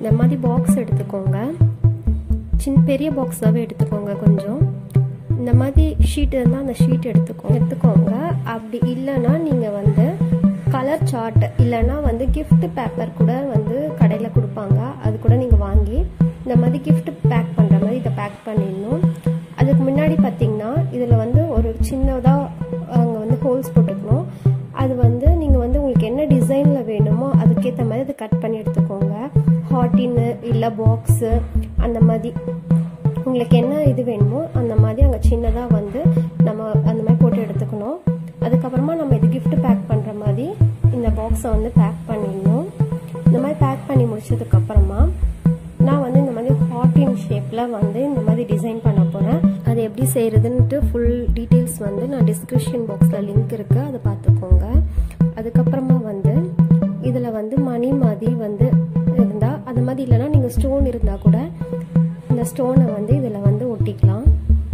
இந்த மாதிரி பாக்ஸ் எடுத்துக்கோங்க. பெரிய பாக்ஸாகவே எடுத்துக்கோங்க. கொஞ்சம் இந்த மாதிரி ஷீட் இருந்தால் அந்த ஷீட் எடுத்துக்கோங்க. அப்படி இல்லைன்னா நீங்கள் வந்து கலர் சார்ட் இல்லைன்னா வந்து கிஃப்ட் பேப்பர் கூட வந்து கடையில் கொடுப்பாங்க. அது கூட நீங்கள் வாங்கி இந்த மாதிரி கிஃப்ட் பேக் பண்ணுற மாதிரி இதை பேக் பண்ணிடணும். அதுக்கு முன்னாடி பார்த்தீங்கன்னா இதில் வந்து ஒரு சின்னதாக அங்கே வந்து ஹோல்ஸ் போட்டுக்கணும். அது வந்து நீங்கள் வந்து உங்களுக்கு என்ன டிசைனில் வேணுமோ அதுக்கேற்ற மாதிரி அதை கட் பண்ணி எடுத்துக்கோங்க. ஹார்ட்டின்னு இல்லை பாக்ஸு அந்த மாதிரி உங்களுக்கு என்ன இது வேணுமோ அந்த மாதிரி அங்கே சின்னதாக வந்து நம்ம அந்த மாதிரி போட்டு எடுத்துக்கணும். அதுக்கப்புறமா நம்ம இது கிஃப்ட் பேக் பண்ணுற மாதிரி இந்த பாக்ஸை வந்து பேக் பண்ணிடணும். இந்த மாதிரி பேக் பண்ணி முடிச்சதுக்கப்புறமா நான் வந்து இந்த மாதிரி ஹார்ட்டின் ஷேப்பில் வந்து இந்த மாதிரி டிசைன் பண்ண போகிறேன். அது எப்படி செய்கிறதுன்ட்டு ஃபுல் டீட்டெயில்ஸ் வந்து நான் டிஸ்கிரிப்ஷன் பாக்ஸில் லிங்க் இருக்குது, அதை பார்த்துக்கோங்க. அதுக்கப்புறமா வந்து இதில் வந்து மணி மாதிரி வந்து இருந்தால் அது மாதிரி இல்லைன்னா நீங்கள் ஸ்டோன் இருந்தால் கூட இந்த ஸ்டோனை வந்து இதில் வந்து ஒட்டிக்கலாம்.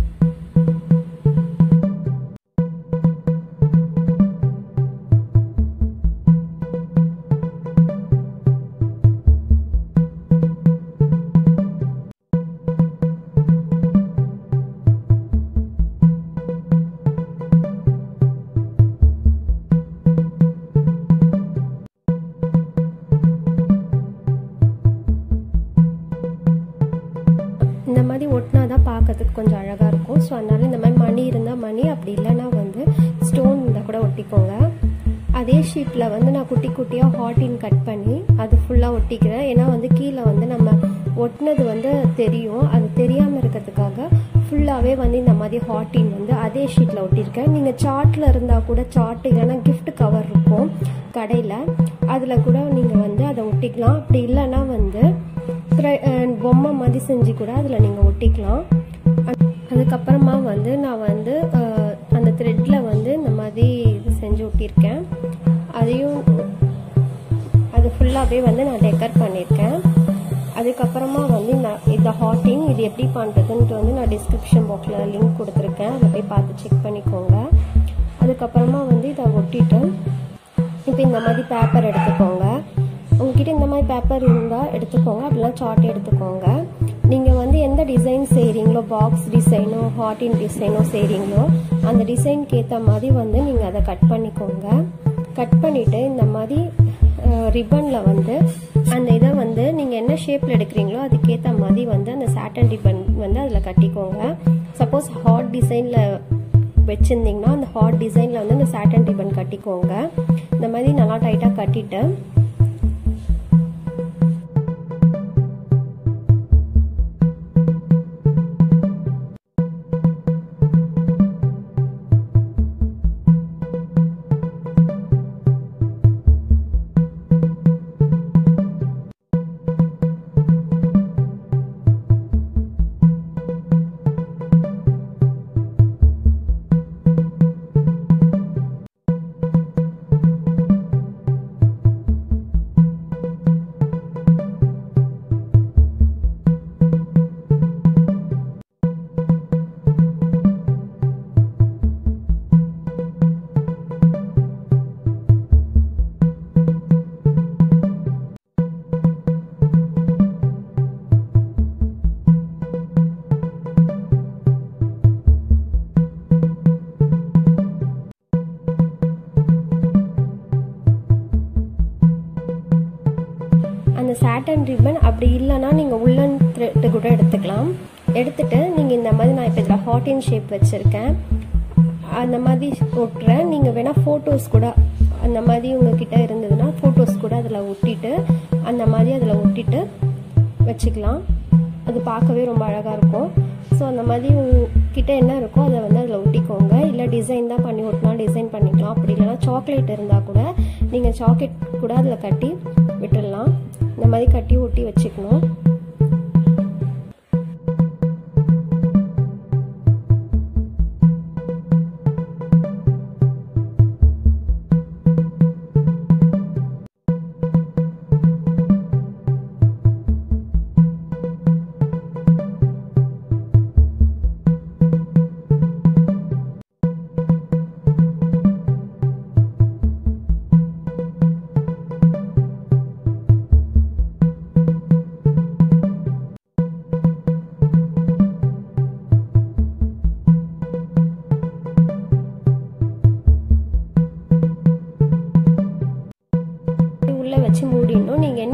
இந்த மாதிரி ஒட்டினா தான் பார்க்கறதுக்கு கொஞ்சம் அழகாக இருக்கும். ஸோ அதனால இந்த மாதிரி மணி இருந்தால் மணி, அப்படி இல்லைன்னா வந்து ஸ்டோன் இருந்தால் கூட ஒட்டிக்கோங்க. அதே ஷீட்டில் வந்து நான் குட்டி குட்டியாக ஹார்ட்டின் கட் பண்ணி அது ஃபுல்லாக ஒட்டிக்கிறேன். ஏன்னா வந்து கீழே வந்து நம்ம ஒட்டினது வந்து தெரியும். அது தெரியாமல் இருக்கிறதுக்காக ஃபுல்லாகவே வந்து இந்த மாதிரி ஹார்ட்டின் வந்து அதே ஷீட்டில் ஒட்டியிருக்கேன். நீங்கள் சார்ட்டில் இருந்தால் கூட சார்ட் இல்லைன்னா கிஃப்ட் கவர் இருக்கும் கடையில், அதில் கூட நீங்கள் வந்து அதை ஒட்டிக்கலாம். அப்படி இல்லைன்னா வந்து பொம்மை மாதிரி செஞ்சு கூட அதில் நீங்கள் ஒட்டிக்கலாம். அதுக்கப்புறமா வந்து நான் வந்து அந்த த்ரெட்டில் வந்து இந்த மாதிரி இது செஞ்சு ஒட்டியிருக்கேன். அதையும் அது ஃபுல்லாகவே வந்து நான் டெக்கர் பண்ணியிருக்கேன். அதுக்கப்புறமா வந்து இந்த ஹார்ட்டிங் இது எப்படி பண்ணுறதுன்ட்டு வந்து நான் டிஸ்கிரிப்ஷன் பாக்ஸில் லிங்க் கொடுத்துருக்கேன், அதை போய் பார்த்து செக் பண்ணிக்கோங்க. அதுக்கப்புறமா வந்து இதை ஒட்டிட்டு இப்போ இந்த மாதிரி பேப்பர் எடுத்துக்கோங்க. உங்ககிட்ட இந்த மாதிரி பேப்பர் இருந்தால் எடுத்துக்கோங்க, அப்படிலாம் சார்ட் எடுத்துக்கோங்க. நீங்கள் வந்து எந்த டிசைன் செய்கிறீங்களோ, பாக்ஸ் டிசைனோ ஹார்ட்டின் டிசைனோ செய்கிறீங்களோ அந்த டிசைனுக்கு ஏற்ற மாதிரி வந்து நீங்கள் அதை கட் பண்ணிக்கோங்க. கட் பண்ணிவிட்டு இந்த மாதிரி ரிப்பனில் வந்து அந்த இதை வந்து நீங்கள் என்ன ஷேப்பில் எடுக்கிறீங்களோ அதுக்கேற்ற மாதிரி வந்து அந்த சாட்டன் ரிப்பன் வந்து அதில் கட்டிக்கோங்க. சப்போஸ் ஹார்ட் டிசைனில் வச்சுருந்தீங்கன்னா அந்த ஹார்ட் டிசைனில் வந்து அந்த சாட்டன் ரிப்பன் கட்டிக்கோங்க. இந்த மாதிரி நல்லா டைட்டாக கட்டிட்டு அந்த சாட்டன் ரிப்பன் அப்படி இல்லைன்னா நீங்கள் உள்ளன் த்ரெட்டு கூட எடுத்துக்கலாம். எடுத்துகிட்டு நீங்கள் இந்த மாதிரி நான் இப்போ இதில் ஹார்ட்டின் ஷேப் வச்சுருக்கேன், அந்த மாதிரி ஒட்டுறேன். நீங்கள் வேணால் ஃபோட்டோஸ் கூட அந்த மாதிரி உங்ககிட்ட இருந்ததுன்னா ஃபோட்டோஸ் கூட அதில் ஒட்டிட்டு அந்த மாதிரி அதில் ஒட்டிட்டு வச்சுக்கலாம். அது பார்க்கவே ரொம்ப அழகாக இருக்கும். ஸோ அந்த மாதிரி உங்ககிட்ட என்ன இருக்கோ அதை வந்து அதில் ஒட்டிக்கோங்க. இல்லை டிசைன் தான் பண்ணி ஒட்டினா டிசைன் பண்ணிக்கலாம். அப்படி இல்லைனா சாக்லேட் இருந்தால் கூட நீங்கள் சாக்லேட் கூட அதில் கட்டி விட்டுடலாம். இந்த மாதிரி கட்டி ஒட்டி வச்சுக்கணும்.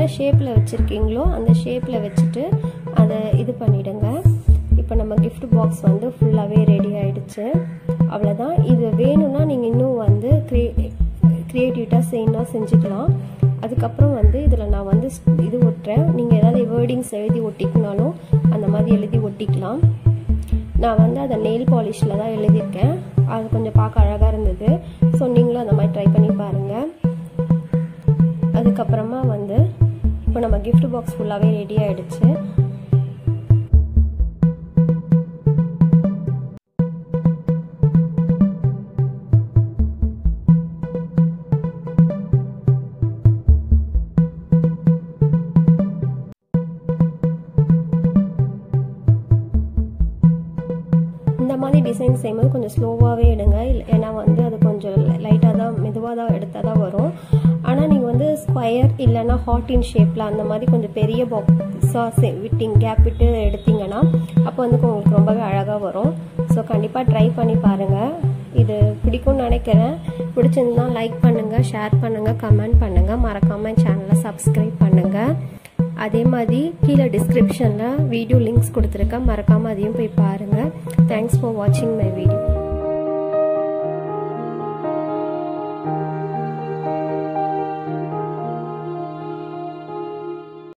என்ன ஷேப்பில் வச்சுருக்கீங்களோ அந்த ஷேப்பில் வச்சுட்டு அதை இது பண்ணிவிடுங்க. இப்போ நம்ம கிஃப்ட் பாக்ஸ் வந்து ஃபுல்லாகவே ரெடி ஆகிடுச்சு. அவ்வளோதான். இது வேணும்னா நீங்கள் இன்னும் வந்து க்ரியேட்டிவிட்டாக செய்யணும் செஞ்சுக்கலாம். அதுக்கப்புறம் வந்து இதில் நான் வந்து இது ஒட்டுறேன். நீங்கள் ஏதாவது வேர்டிங்ஸ் எழுதி ஒட்டிக்கினாலும் அந்த மாதிரி எழுதி ஒட்டிக்கலாம். நான் வந்து அதை நெயில் பாலிஷில் தான் எழுதியிருக்கேன். அது கொஞ்சம் பார்க்க அழகாக இருந்தது. ஸோ நீங்களும் அந்த மாதிரி ட்ரை பண்ணி பாருங்கள். அதுக்கப்புறமா வந்து இப்போ நம்ம கிஃப்ட் பாக்ஸ் ஃபுல்லாகவே ரெடி ஆகிடுச்சு. இந்த மாதிரி டிசைன் செய்யும்போது கொஞ்சம் ஸ்லோவாகவே எடுங்க. ஏன்னா வந்து அது கொஞ்சம் லைட்டாக தான் மெதுவாக தான் எடுத்தால் தான் வரும். ஆனால் நீங்கள் வந்து ஸ்கொயர் இல்லைன்னா ஹார்ட்டின் ஷேப்பில் அந்த மாதிரி கொஞ்சம் பெரிய பாக்ஸாக கேப் விட்டு எடுத்தீங்கன்னா அப்போ வந்து உங்களுக்கு ரொம்பவே அழகாக வரும். ஸோ கண்டிப்பாக ட்ரை பண்ணி பாருங்கள். இது பிடிக்கும்னு நினைக்கிறேன். பிடிச்சிருந்தா லைக் பண்ணுங்கள், ஷேர் பண்ணுங்கள், கமெண்ட் பண்ணுங்கள். மறக்காமல் சேனலை சப்ஸ்கிரைப் பண்ணுங்கள். அதே மாதிரி கீழே டிஸ்கிரிப்ஷனில் வீடியோ லிங்க்ஸ் கொடுத்துருக்கேன். மறக்காமல் அதையும் போய் பாருங்கள். தேங்க்ஸ் ஃபார் வாட்சிங் மை வீடியோ.